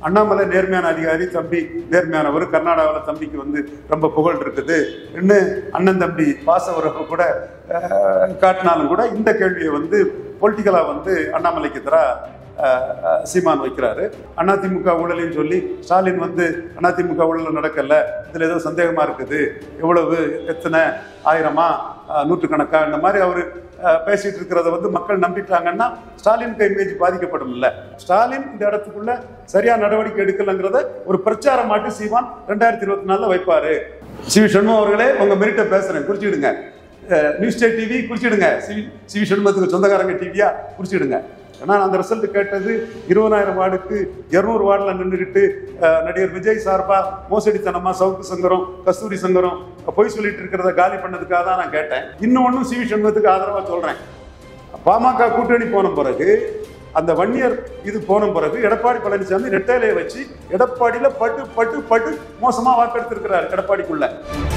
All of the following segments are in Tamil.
அண்ணாமலை நேர்மையான அதிகாரி, தம்பி நேர்மையானவர், கர்நாடகாவில் தம்பிக்கு வந்து ரொம்ப புகழ் இருக்குது இன்னும் அண்ணன் தம்பி பாச உறவு கூட காட்டினாலும் கூட இந்த கேள்வியை வந்து பொலிட்டிக்கலாக வந்து அண்ணாமலைக்கு எதிராக சீமான் வைக்கிறாரு. அதிமுக ஊழலின்னு சொல்லி ஸ்டாலின் வந்து அதிமுக ஊழல் நடக்கல, இதில் ஏதோ சந்தேகமா இருக்குது, எவ்வளவு எத்தனை ஆயிரமா நூற்றுக்கணக்கா இந்த மாதிரி அவர் பேசிட்டு இருக்கிறத வந்து மக்கள் நம்பிட்டாங்கன்னா ஸ்டாலினுக்கு இமேஜ் பாதிக்கப்படும். இல்லை, ஸ்டாலின் இந்த இடத்துக்குள்ள சரியா நடவடிக்கை எடுக்கலங்கிறத ஒரு பிரச்சாரமாட்டு சீமான் 2024 வைப்பாரு. சிவி சண்முகம் அவர்களே, உங்க மெரிட்ட பேசுறேன், குறிச்சிடுங்க. நியூஸ் ஸ்டேட் டிவி குறிச்சிடுங்க, சிவி சண்முகத்துக்கு சொந்தக்காரங்க டிவியா குறிச்சிடுங்க. ஏன்னா அந்த ரிசல்ட் கேட்டது 20,000 வார்டுக்கு 200 வார்டில் நின்றுக்கிட்டு நடிகர் விஜய் சார்பா மோசடித்தனமா சவுக்கு சங்கரம், கஸ்தூரி சங்கரம் பொய் சொல்லிட்டு இருக்கிறத காலி பண்ணதுக்காக தான் நான் கேட்டேன். இன்னொன்னும் சிவி சண்முகத்துக்கு ஆதரவா சொல்றேன். பாமக கூட்டணி போன பிறகு, அந்த வன்னியர் இது போன பிறகு எடப்பாடி பழனிசாமி ரெட்டையிலையை வச்சு எடப்பாடியில பட்டு பட்டு பட்டு மோசமா வாக்கெடுத்திருக்கிறார் எடப்பாடிக்குள்ள.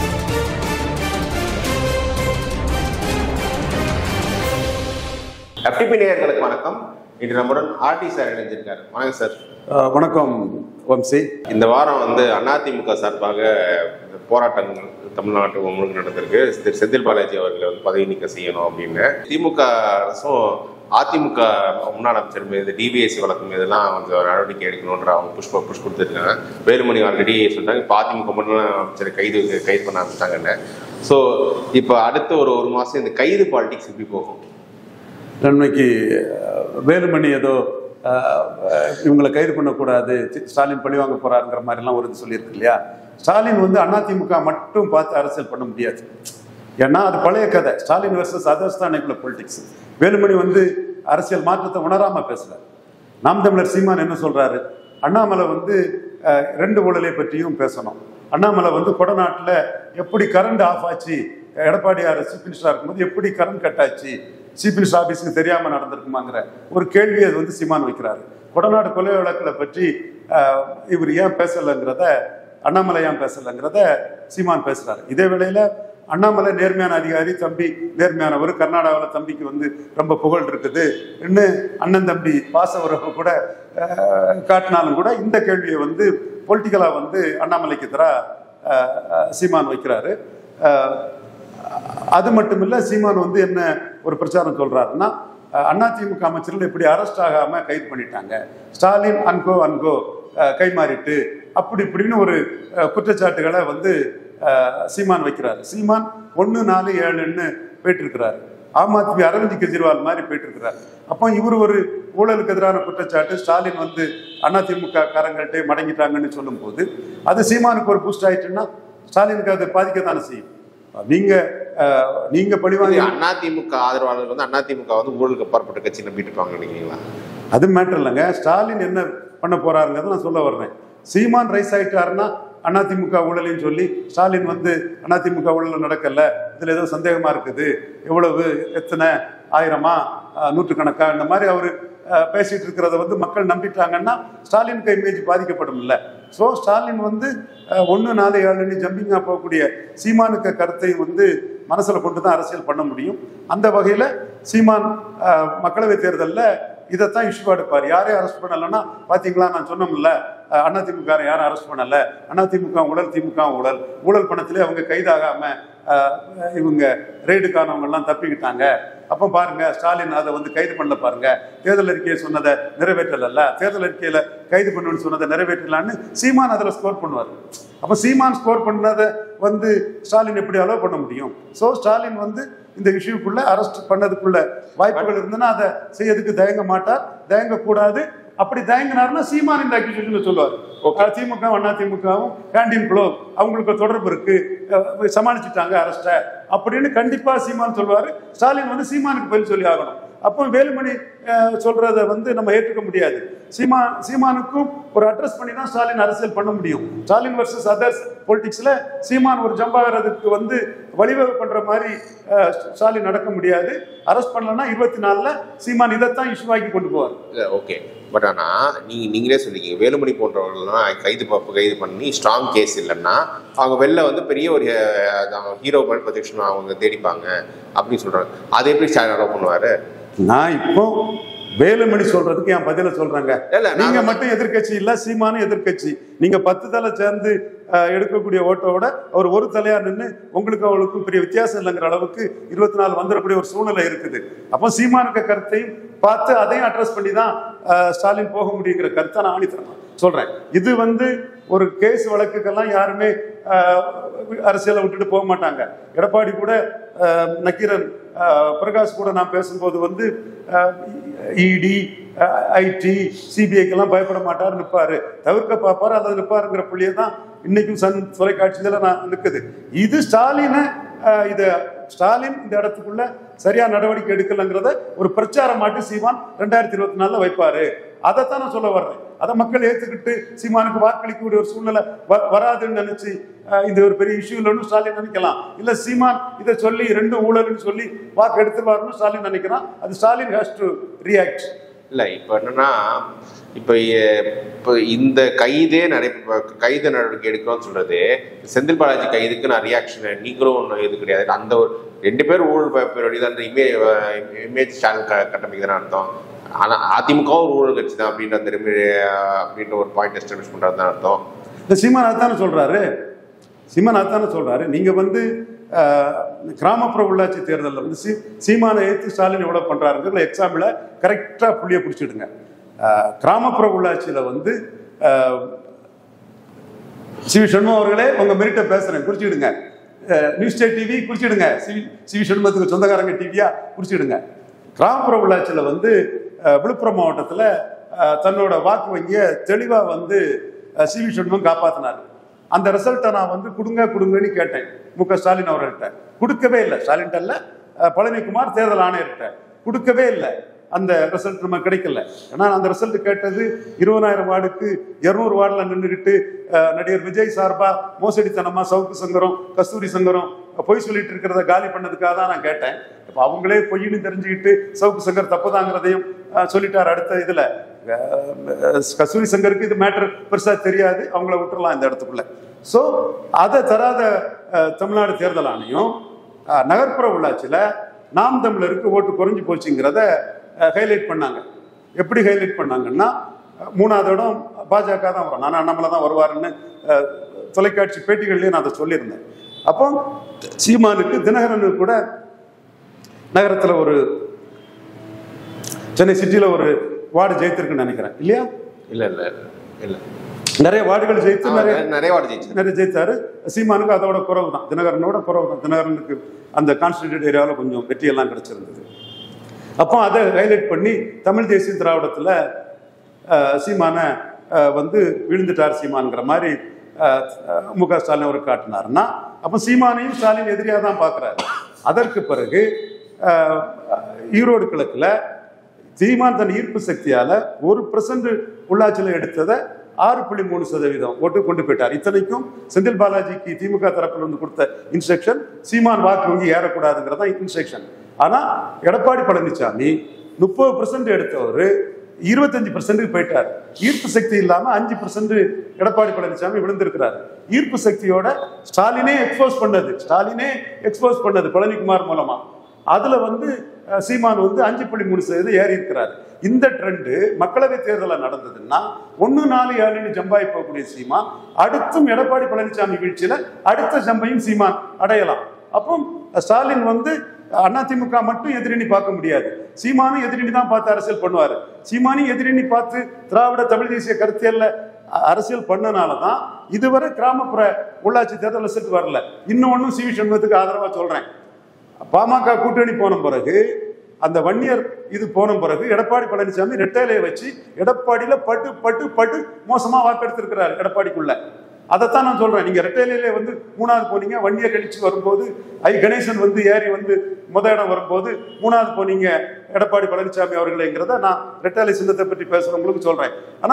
FTP நேயர்களுக்கு வணக்கம். இன்று நம்முடன் ஆர்டி சார் இணைஞ்சிருக்காரு. வணக்கம் சார். வணக்கம் வம்சி. இந்த வாரம் வந்து அதிமுக சார்பாக போராட்டங்கள் தமிழ்நாட்டு முழுக்க நடந்திருக்கு. செந்தில் பாலாஜி அவர்களை வந்து பதவி நீக்கம் செய்யணும் அப்படின்னு திமுக அரசும் அதிமுக முன்னாள் அமைச்சர் மீது டிவிஎஸ்சி வழக்கு மீதெல்லாம் கொஞ்சம் நடவடிக்கை எடுக்கணுன்ற அவங்க புஷ் கொடுத்துருக்காங்க. வேலுமணி ஆல்ரெடி சொல்லிட்டாங்க, இப்போ அதிமுக முன்னாள் அமைச்சரை கைது பண்ண ஆரம்பிச்சிட்டாங்கன்னு. ஸோ இப்போ அடுத்த ஒரு மாதம் இந்த கைது பாலிடிக்ஸ் எப்படி போகும்? நன்மைக்கு வேலுமணி ஏதோ இவங்களை கைது பண்ணக்கூடாது, ஸ்டாலின் பழி வாங்க போறாருங்கிற மாதிரிலாம் ஒரு இது சொல்லியிருக்கு இல்லையா. ஸ்டாலின் வந்து அதிமுக மட்டும் பார்த்து அரசியல் பண்ண முடியாது. ஏன்னா அது பழைய கதை. ஸ்டாலின் வர்சஸ் அதர்ஸ் தான் இன்னைக்குள்ள பொலிட்டிக்ஸ். வேலுமணி வந்து அரசியல் மாற்றத்தை உணராம பேசுறாரு. நாம் தமிழர் சீமான் என்ன சொல்றாரு, அண்ணாமலை வந்து 2 ஊழலை பற்றியும் பேசணும். அண்ணாமலை வந்து கொடநாட்டில் எப்படி கரண்ட் ஆஃப் ஆச்சு, எடப்பாடியார் சீஃப் மினிஸ்டராக இருக்கும்போது எப்படி கரண்ட் கட் ஆச்சு, சீஃப் மினிஸ்டர் ஆஃபீஸுக்கு தெரியாமல் நடந்திருக்குமாங்கிற ஒரு கேள்வியை அது வந்து சீமான் வைக்கிறாரு. கொடநாடு கொலை வழக்கில் பற்றி இவர் ஏன் பேசலைங்கிறத, அண்ணாமலை ஏன் பேசலைங்கிறத சீமான் பேசுறாரு. இதே வேளையில் அண்ணாமலை நேர்மையான அதிகாரி, தம்பி நேர்மையானவர், கர்நாடகாவில் தம்பிக்கு வந்து ரொம்ப புகழ் இருக்குது இன்னும் அண்ணன் தம்பி பாச உறவு கூட காட்டினாலும் கூட இந்த கேள்வியை வந்து பொலிட்டிக்கலாக வந்து அண்ணாமலைக்கு எதிராக சீமான் வைக்கிறாரு. அது மட்டும் இல்லை, சீமான் வந்து என்ன ஒரு பிரச்சாரம் சொல்றாருன்னா, அதிமுக அமைச்சர்கள் இப்படி அரெஸ்ட் ஆகாம கைது பண்ணிட்டாங்க, ஸ்டாலின் அன்கோ கை மாறிட்டு அப்படி இப்படின்னு ஒரு குற்றச்சாட்டுகளை வந்து சீமான் வைக்கிறாரு. சீமான் 1-4-7ன்னு போயிட்டு இருக்கிறாரு. ஆம் ஆத்மி அரவிந்த் கெஜ்ரிவால் மாதிரி போயிட்டு இருக்கிறார். அப்போ இவர் ஒரு ஊழலுக்கு எதிரான குற்றச்சாட்டு, ஸ்டாலின் வந்து அதிமுக காரங்கள்ட்டே மடங்கிட்டாங்கன்னு சொல்லும் போது அது சீமானுக்கு ஒரு பூஸ்ட் ஆயிட்டுன்னா ஸ்டாலினுக்கு அது பாதிக்கத்தானே செய்யும். நீங்க பழிவாங்க. அதிமுக ஆதரவாளர்கள் வந்து அதிமுக வந்து ஊழலுக்கு அப்பாற்பட்ட கட்சி நம்பிட்டு இருப்பாங்க நினைக்கிறீங்களா? அது மேட்டர் இல்லைங்க. ஸ்டாலின் என்ன பண்ண போறாருங்கிறத நான் சொல்ல வர்றேன். சீமான் ரைஸ் ஆயிட்டாருன்னா அதிமுக ஊழலின்னு சொல்லி ஸ்டாலின் வந்து அதிமுக ஊழல் நடக்கல, இதுல ஏதோ சந்தேகமா இருக்குது, எவ்வளவு எத்தனை ஆயிரமா நூற்றுக்கணக்கா இந்த மாதிரி அவரு பேசிட்டு இருக்கிறத வந்து மக்கள் நம்பிட்டாங்கன்னா ஸ்டாலினுக்கு இமேஜ் பாதிக்கப்படும். இல்லை, ஸோ ஸ்டாலின் வந்து 1-4-7 ஜம்பிங்கா போகக்கூடிய சீமானுக்கு கருத்தையும் வந்து மனசுல கொண்டு தான் அரசியல் பண்ண முடியும். அந்த வகையில சீமான் மக்களவை தேர்தலில் இதைத்தான் இஷ்யூ எடுப்பார். யாரையும் அரெஸ்ட் பண்ணலைன்னா பாத்தீங்களா, நான் சொன்னோம்ல, அதிமுக யாரும் அரெஸ்ட் பண்ணல, அதிமுக ஊழல், திமுக ஊழல், ஊழல் பணத்திலே அவங்க கைதாகாம இவங்க ரெய்டுக்கானவங்க எல்லாம் தப்பிக்கிட்டாங்க. அப்போ பாருங்க, ஸ்டாலின் அதை வந்து கைது பண்ணல, பாருங்க தேர்தல் அறிக்கையை சொன்னதை நிறைவேற்றல, தேர்தல் அறிக்கையில கைது பண்ணுன்னு சொன்னதை நிறைவேற்றலான்னு சீமான் அதில் ஸ்கோர் பண்ணுவார். அப்போ சீமான் ஸ்கோர் பண்ணதை வந்து ஸ்டாலின் எப்படி அலோவ் பண்ண முடியும்? ஸோ ஸ்டாலின் வந்து இந்த இஷ்யூக்குள்ள அரெஸ்ட் பண்ணதுக்குள்ள வாய்ப்புகள் இருந்ததுன்னா அதை செய்யறதுக்கு தயங்க மாட்டார், தயங்க கூடாது. அப்படி தயங்கினார்னா சீமான் இந்த அக்யூசேஷன் சொல்லுவார். திமுக அதிமுகவும் கேண்டீன் குளோ அவங்களுக்கு தொடர்பு இருக்கு, சமாளிச்சுட்டாங்க அரெஸ்ட அப்படின்னு கண்டிப்பா சீமான் சொல்லுவாரு. ஸ்டாலின் வந்து சீமானுக்கு பதில் சொல்லி ஆகணும். அப்போ வேலுமணி சொல்றத வந்து நம்ம ஏற்றுக்க முடியாது. சீமானுக்கும் ஒரு அட்ரஸ் பண்ணி தான் ஸ்டாலின் அரசியல் பண்ண முடியும். ஸ்டாலின் வர்சஸ் அதர்ஸ் பொலிட்டிக்ஸ்ல சீமான் ஒரு ஜம்பாகிறதுக்கு வந்து வழிவகை பண்ற மாதிரி ஸ்டாலின் நடக்க முடியாது. அரெஸ்ட் பண்ணலன்னா 24ல் சீமான் இதைத்தான் இஷ்யூ ஆக்கி கொண்டு போவார். ஓகே, பட் ஆனால் நீங்களே சொல்லிக்கிங்க வேலுமணி போன்றவர்கள்லாம் கைது பண்ணி ஸ்ட்ராங் கேஸ் இல்லைன்னா அவங்க வெளில வந்து பெரிய ஒரு ஹீரோ ப்ரொஜெக்ஷன் அவங்க தேடிப்பாங்க அப்படின்னு சொல்றாங்க. அதை எப்படி ஸ்டாலின் அலோவ் பண்ணுவாரு? நான் இப்போ வேலுமணி சொல்றதுக்கு என் பதில சொல்றாங்க. நீங்க மட்டும் எதிர்கட்சி இல்ல, சீமானும் எதிர்கட்சி. நீங்க 10 தலை சேர்ந்து எடுக்கக்கூடிய ஓட்டோட அவர் ஒரு தலையா நின்று உங்களுக்கு அவளுக்கும் பெரிய வித்தியாசம் இல்லைங்கிற அளவுக்கு 24 வந்துடக்கூடிய ஒரு சூழ்நிலை இருக்குது. அப்போ சீமானுக்கு கருத்தையும் பார்த்து அதையும் அட்ரஸ் பண்ணி தான் ஸ்டாலின் போக முடியுங்கிற கருத்தை நான் ஆணித்தரமா சொல்றேன். இது ஒரு கேஸ் வழக்குக்கெல்லாம் யாருமே அரசியலை விட்டுட்டு போக மாட்டாங்க. எடப்பாடி கூட நக்கீரன் பிரகாஷ் கூட நான் பேசும்போது இடி ஐடி சிபிஐக்கெல்லாம் பயப்பட மாட்டார், நிற்பாரு, தவிர்க்க பார்ப்பாரு, அல்லது நிற்பாருங்கிற புள்ளியை தான் இன்னைக்கும் சன் தொலைக்காட்சியில நான் நிற்குது. இது ஸ்டாலினை ஸ்டாலின் இந்த இடத்துக்குள்ள சரியா நடவடிக்கை எடுக்கலங்கிறத ஒரு பிரச்சாரமாட்டு சீமான் 2024 வைப்பாரு. அதைத்தான் நான் சொல்ல வர்றேன். அதை மக்கள் ஏற்றுக்கிட்டு சீமானுக்கு வாக்களிக்கக்கூடிய ஒரு சூழ்நிலை வராதுன்னு நினைச்சு இந்த ஒரு பெரிய இஷ்யூ இல்லைன்னு ஸ்டாலின் நினைக்கலாம். இல்ல சீமான் இதை சொல்லி 2 ஊழல்னு சொல்லி வாக்கு எடுத்துருவாருன்னு ஸ்டாலின் நினைக்கிறான். அது ஸ்டாலின் ஹேஸ் டு ரியாக்ட். இல்லை இப்போ என்னன்னா இப்போ இந்த கைது நடவடிக்கை எடுக்கணும்னு சொல்றது செந்தில் பாலாஜி கைதுக்கு நான் ரியாக்ஷன் நீங்களும் ஒன்றும் எது கிடையாது. அந்த ஒரு 2 பேர் ஊழல் பேரோட அந்த இமேஜ் ஸ்டாலின் கட்டமைக்குதுன்னு அர்த்தம். ஆனால் அதிமுகவும் ஒரு ஊழல் கட்சி தான் அப்படின்ற ஒரு பாயிண்ட் எஸ்டாப்ளிஷ் பண்றது தான் அர்த்தம். இந்த சீமான் அதானே சொல்றாரு. நீங்க கிராமப்புற உள்ளாட்சி தேர்தலில் சீமானை ஏற்று ஸ்டாலின் எவ்வளவு பண்றாருங்கிற எக்ஸாம்பிள கரெக்டா புள்ளிய பிடிச்சிடுங்க. கிராமப்புற உள்ளாட்சியில சி வி சண்முகம் அவர்களே உங்க மெரிட்ட பேசுறேன், குறிச்சிடுங்க. நியூஸ் ஸ்டேட் டிவி குறிச்சிடுங்க, சி வி சண்முகத்துக்கு சொந்தக்காரங்க டிவியா குறிச்சிடுங்க. கிராமப்புற உள்ளாட்சியில விழுப்புரம் மாவட்டத்துல தன்னோட வாக்கு வங்கிய தெளிவா சி வி சண்முகம் காப்பாத்தினாரு. அந்த ரிசல்ட்டை நான் கொடுங்கன்னு கேட்டேன் மு.க. ஸ்டாலின் அவர்கள்ட்ட. கொடுக்கவே இல்லை. ஸ்டாலின்ட்ட இல்ல, பழனிக்குமார் தேர்தல் ஆணையர்கிட்ட கொடுக்கவே இல்லை. அந்த ரிசல்ட் நம்ம கிடைக்கல. ஏன்னா அந்த ரிசல்ட் கேட்டது 20,000 வார்டுக்கு 200 வார்டில் நின்றுக்கிட்டு நடிகர் விஜய் சார்பா மோசடித்தனமா சவுக்கு சங்கரம் கஸ்தூரி சங்கரம் பொய் சொல்லிட்டு இருக்கிறத காலி பண்ணதுக்காக தான் நான் கேட்டேன். இப்போ அவங்களே பொய்ன்னு தெரிஞ்சுக்கிட்டு சவுக்கு சங்கர் தப்புதாங்கிறதையும் சொல்லிட்டார். அடுத்த இதுல கஸ்தூரி சங்கருக்கு இது மேட்டர் பெருசா தெரியாது, அவங்கள விட்டுறலாம் இந்த இடத்துக்குள்ள. ஸோ அதை தராத தமிழ்நாடு தேர்தல் ஆணையம் நகர்ப்புற உள்ளாட்சியில நாம் தமிழருக்கு ஓட்டு குறைஞ்சு போச்சுங்கிறத ஹைலைட் பண்ணாங்க. எப்படி ஹைலைட் பண்ணாங்கன்னா 3வது இடம் பாஜக தான் வரும், நான் அண்ணாமலை தான் வருவாருன்னு தொலைக்காட்சி பேட்டிகள்லயே நான் அதை சொல்லியிருந்தேன். அப்போ சீமானுக்கு தினகரனுக்கு கூட நகரத்தில் சென்னை சிட்டியில் ஒரு வார்டு ஜெயித்திருக்குன்னு நினைக்கிறேன், இல்லையா? இல்லை நிறைய வார்டுகள் ஜெயித்து நிறைய ஜெயித்தாரு. சீமானுக்கு அதோட குறவு தான், தினகரனோட குறவு தான். தினகரனுக்கு அந்த கான்ஸ்டிடியூட் ஏரியாவில் கொஞ்சம் வெற்றியெல்லாம் கிடைச்சிருந்தது. அப்போ அதை ஹைலைட் பண்ணி தமிழ் தேசிய திராவிடத்தில் சீமானை விழுந்துட்டார் சீமான்ங்கிற மாதிரி மு.க. ஸ்டாலின் அவர் காட்டினார்னா, அப்போ சீமானையும் ஸ்டாலின் எதிரியாக தான் பார்க்குறாரு. அதற்கு பிறகு ஈரோடு கிழக்கில் சீமான் தன் ஈர்ப்பு சக்தியால் 1% உள்ளாட்சியில் எடுத்ததை 6.3% ஓட்டு கொண்டு போயிட்டார். இத்தனைக்கும் செந்தில் பாலாஜிக்கு திமுக தரப்பில் கொடுத்த இன்ஸ்ட்ரக்ஷன் சீமான் வாக்கு வங்கி ஏறக்கூடாதுங்கிறதா இன்ஸ்ட்ரக்ஷன். ஆனா எடப்பாடி பழனிசாமி 30% எடுத்தவர் 25% போயிட்டார். ஈர்ப்பு சக்தி இல்லாம 5% எடப்பாடி பழனிசாமி விழுந்திருக்கிறார். ஈர்ப்பு சக்தியோட ஸ்டாலினே எக்ஸ்போஸ் பண்ணது பழனிக்குமார் மூலமா. அதுல சீமான் 5.3% ஏறி இருக்கிறார். இந்த ட்ரெண்டு மக்களவை தேர்தலில் நடந்ததுன்னா 1-4-7 ஜம்பாய் போகக்கூடிய சீமான் அடுத்தும் எடப்பாடி பழனிசாமி வீழ்ச்சியில அடுத்த ஜம்பையும் சீமான் அடையலாம். அப்போ ஸ்டாலின் அதிமுக மட்டும் எதிரணி பார்க்க முடியாது, சீமானும் எதிரணி தான் பார்த்து அரசியல் பண்ணுவாரு. சீமானும் எதிரணி பார்த்து திராவிட தமிழ் தேசிய கருத்தியல்ல அரசியல் பண்ணனாலதான் இதுவரை கிராமப்புற உள்ளாட்சி தேர்தல் ரிசல்ட் வரல. இன்னொன்னும் சி வி சண்முகத்துக்கு ஆதரவா சொல்றேன். பாமக கூட்டணி போன பிறகு அந்த வன்னியர் இது போன பிறகு எடப்பாடி பழனிசாமி ரெட்டையிலையை வச்சு எடப்பாடியில பட்டு மோசமா வாக்கெடுத்திருக்கிறார் எடப்பாடிக்குள்ள. அதைத்தான் நான் சொல்றேன். நீங்க ரெட்டையிலே 3வது போனீங்க, வன்னியர் எழுச்சி வரும்போது கணேசன் ஏறி முத இடம் வரும்போது 3வது போனீங்க எடப்பாடி பழனிசாமி அவர்களைங்கிறத நான் ரெட்டையிலை சின்னத்தை பற்றி பேசுறவங்களுக்கு சொல்றேன். ஆனா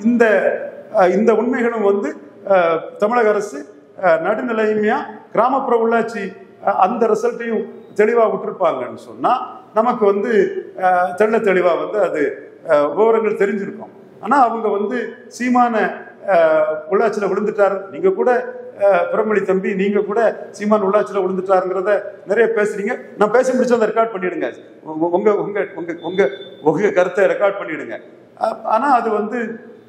இந்த உண்மைகளும் தமிழக அரசு நடுநிலைமையா கிராமப்புற உள்ளாட்சி அந்த ரிசல்ட்டையும் தெளிவா விட்டுருப்பாங்கன்னு சொன்னா நமக்கு தெளிவா அது விவரங்கள் தெரிஞ்சிருக்கும். ஆனா அவங்க சீமான உள்ளாட்சியில் விழுந்துட்டாரு, நீங்க கூட பிரமொழி தம்பி நீங்க கூட சீமான் உள்ளாட்சியில் விழுந்துட்டாருங்கிறத நிறைய பேசுறீங்க. நான் பேசி முடிச்சு அதை ரெக்கார்ட் பண்ணிடுங்க, உங்க உங்க உங்க உங்க உங்க கருத்தை ரெக்கார்ட் பண்ணிடுங்க. ஆனா அது வந்து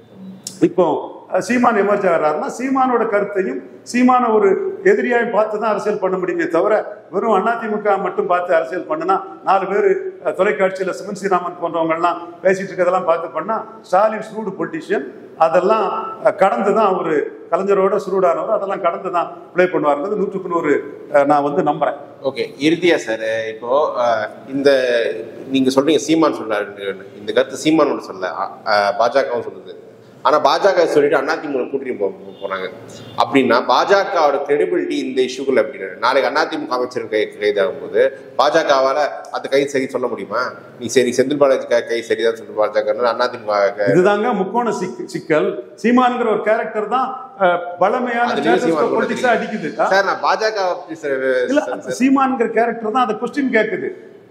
இப்போ சீமான் எமர்ஜ் ஆகிறாருன்னா சீமானோட கருத்தையும் சீமான ஒரு எதிரியாயும் பார்த்து தான் அரசியல் பண்ண முடியுமே தவிர வெறும் அதிமுக மட்டும் பார்த்து அரசியல் பண்ணுனா 4 பேர் தொலைக்காட்சியில் சிவன் ஸ்ரீராமன் போன்றவங்கெல்லாம் பேசிட்டு இருக்கிறதெல்லாம் பார்த்து பண்ணா ஸ்டாலின் ஸ்ரூடு பொலிட்டிஷியன், அதெல்லாம் கடந்து தான் ஒரு கலைஞரோட சுருடானவர், அதெல்லாம் கடந்து தான் பிளே பண்ணுவாருங்கிறது 100க்கு 100 நான் வந்து நம்புறேன். ஓகே, இறுதியா சார், இப்போ இந்த நீங்க சொல்றீங்க சீமான் சொல்றாரு, இந்த கருத்து சீமானோட சொல்ல பாஜகவும் சொல்லுது. ஆனா பாஜக சொல்லிட்டு அதிமுக கூட்டணி போனாங்க அப்படின்னா பாஜகவோட கிரெடிபிலிட்டி இந்த இஷ்யூக்குள்ள அப்படின்னு நாளைக்கு அதிமுக அமைச்சர் கைதாகும் போது பாஜகவால அந்த கை சரி சொல்ல முடியுமா? நீ சரி செந்தில் பாலாஜி கை சரிதான் சொல்ற பாஜக அதிமுக இதுதாங்க முக்கோண சிக்கல். சீமான்ங்கிற ஒரு கேரக்டர் தான் பலமையான அடிக்குது சார். நான் பாஜக சீமான்ங்கிற கேரக்டர் தான் அந்த கொஸ்டின் கேட்குது.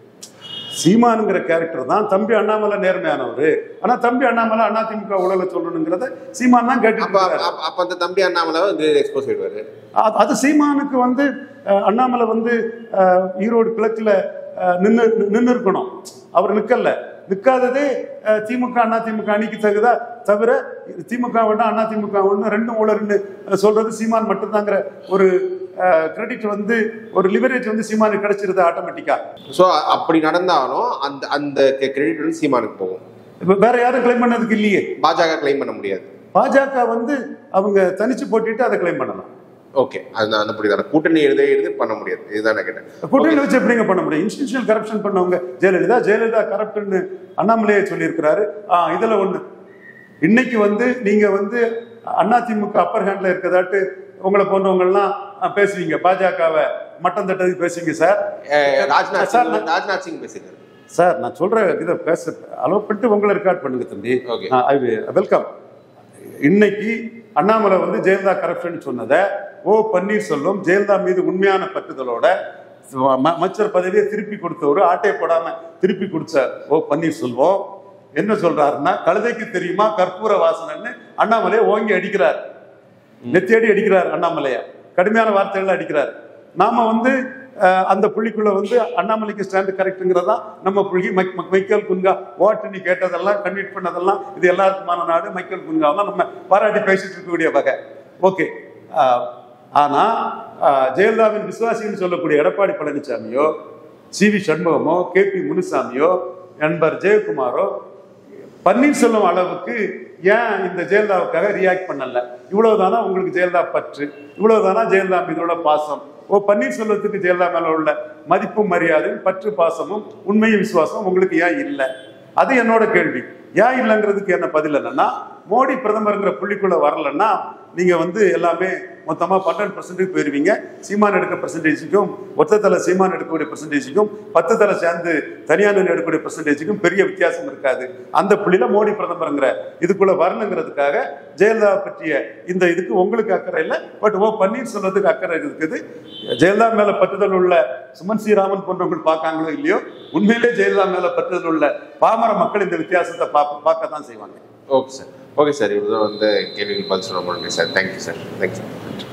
சீமானுங்கிற கேரக்டர் தான் தம்பி அண்ணாமலை நேர்மையானவர், ஆனா தம்பி அண்ணாமலை அதிமுக உலக சொல்லணுங்கிறத சீமான் தான் கேட்டு. அப்ப அந்த தம்பி அண்ணாமலை எக்ஸ்போஸ் ஆயிடுவாரு. அது சீமானுக்கு வந்து அண்ணாமலை வந்து ஈரோடு கிழக்குல நின்று இருக்கணும், அவர் நிக்கல. நிற்காததே திமுக அதிமுக அணிக்கு தகுதா தவிர திமுக வேண்டாம் அதிமுக ஒன்று ரெண்டும் ஊழல்னு சொல்றது சீமான் மட்டும்தாங்கிற ஒரு கிரெடிட் வந்து ஒரு லிவரேஜ் வந்து சீமானுக்கு கிடைச்சிருது ஆட்டோமேட்டிக்கா. ஸோ அப்படி நடந்தாலும் அந்த அந்த கிரெடிட் வந்து சீமானுக்கு போகும். இப்போ வேற யாரும் கிளைம் பண்ணதுக்கு இல்லையே, பாஜக கிளைம் பண்ண முடியாது. பாஜக வந்து அவங்க தனிச்சு போட்டிட்டு அதை கிளைம் பண்ணலாம். ஓகே, அது அந்த புரியுது. கூட்டணி எழுதி பண்ண முடியாது, இதுதான் நான் கேட்டேன். கூட்டணி வச்சு எப்படிங்க பண்ண முடியும்? இன்ஸ்டிடியூஷனல் கரப்ஷன் பண்ணவங்க ஜெயலலிதா கரப்ட்னு அண்ணாமலையே சொல்லியிருக்கிறாரு. இதுல ஒண்ணு, இன்னைக்கு வந்து நீங்க வந்து அதிமுக அப்பர் ஹேண்ட்ல இருக்கிறதாட்டு உங்களை போன்றவங்கலாம் பேசுவீங்க, பாஜகவை மட்டம் தட்டதுக்கு பேசுவீங்க சார். ராஜ்நாத் சிங் பேசுகிறார் சார். நான் சொல்ற இதை பேச அலோவ் பண்ணிட்டு உங்களை ரெக்கார்ட் பண்ணுங்க தம்பி. வெல்கம். இன்னைக்கு அண்ணாமலை வந்து ஜெயலலிதா கரப்ஷன் சொன்னதை பன்னீர்செல்வம் ஜெயலலிதா மீது உண்மையான பற்றுதலோட அமைச்சர் பதவியை திருப்பி கொடுத்தவரு, ஆட்டை போடாம திருப்பி கொடுத்த பன்னீர்செல்வம் என்ன சொல்றாருன்னா, கழுதைக்கு தெரியுமா கற்பூர வாசனைன்னு அண்ணாமலையை ஓங்கி அடிக்கிறார், நெத்தியடி அடிக்கிறார், அண்ணாமலையா கடுமையான வார்த்தைகள் அடிக்கிறார். நாம வந்து அந்த புள்ளிக்குள்ள வந்து அண்ணாமலைக்கு ஸ்டாண்டு கரெக்டுங்கிறதா நம்ம புள்ளி. மைக்கேல் குன்கா ஓட்டு நீ கேட்டதெல்லாம் கன்வீட் பண்ணதெல்லாம் இது எல்லாருக்குமான நாடு, மைக்கேல் குன்காவெல்லாம் நம்ம பாராட்டி பேசிட்டு இருக்கக்கூடிய வகை. ஓகே, ஆனா ஜெயலலிதாவின் விசுவாசின்னு சொல்லக்கூடிய எடப்பாடி பழனிசாமியோ சி.வி. சண்முகமோ கே.பி. முனுசாமியோ நண்பர் ஜெயக்குமாரோ பன்னீர்செல்வம் அளவுக்கு ஏன் இந்த ஜெயலலிதாவுக்காக ரியாக்ட் பண்ணல? இவ்வளவுதானா உங்களுக்கு ஜெயலலிதா பற்று? இவ்வளவுதானா ஜெயலலிதா மீதோட பாசம்? பன்னீர்செல்வத்துக்கு ஜெயலலிதா மேல உள்ள மதிப்பும் மரியாதையும் பற்று பாசமும் உண்மையும் விசுவாசமும் உங்களுக்கு ஏன் இல்லை? அது என்னோட கேள்வி. ஏன் இல்லைங்கிறதுக்கு என்ன பதில் என்னன்னா, மோடி பிரதமருங்கிற புள்ளிக்குள்ள வரலன்னா நீங்க வந்து எல்லாமே மொத்தமா 12% போயிருவீங்க. சீமான் எடுக்க பெர்சன்டேஜுக்கும் ஒத்த தலை சீமான் எடுக்கக்கூடிய பெர்சன்டேஜுக்கும் 10 தலை சேர்ந்து தனியார் எடுக்கக்கூடிய பெர்சன்டேஜுக்கும் பெரிய வித்தியாசம் இருக்காது. அந்த புள்ளியில மோடி பிரதமருங்கிற இதுக்குள்ள வரணுங்கிறதுக்காக ஜெயலலிதா பற்றிய இந்த இதுக்கு உங்களுக்கு அக்கறை இல்லை, பட் பன்னீர்செல்வத்துக்கு அக்கறை இருக்குது. ஜெயலலிதா மேல பற்றுதல் உள்ள சுமன் ஸ்ரீராமன் போன்றவங்க பார்க்காங்களோ இல்லையோ, உண்மையிலே ஜெயலலிதா மேல பற்றுதல் உள்ள பாமர மக்கள் இந்த வித்தியாசத்தை பார்க்க தான் செய்வாங்க. Okay sir, okay sir. இவ்வளோ வந்து கேள்விகள் பதில் சொல்ல முடியும் சார். Thank you sir. தேங்க்யூ.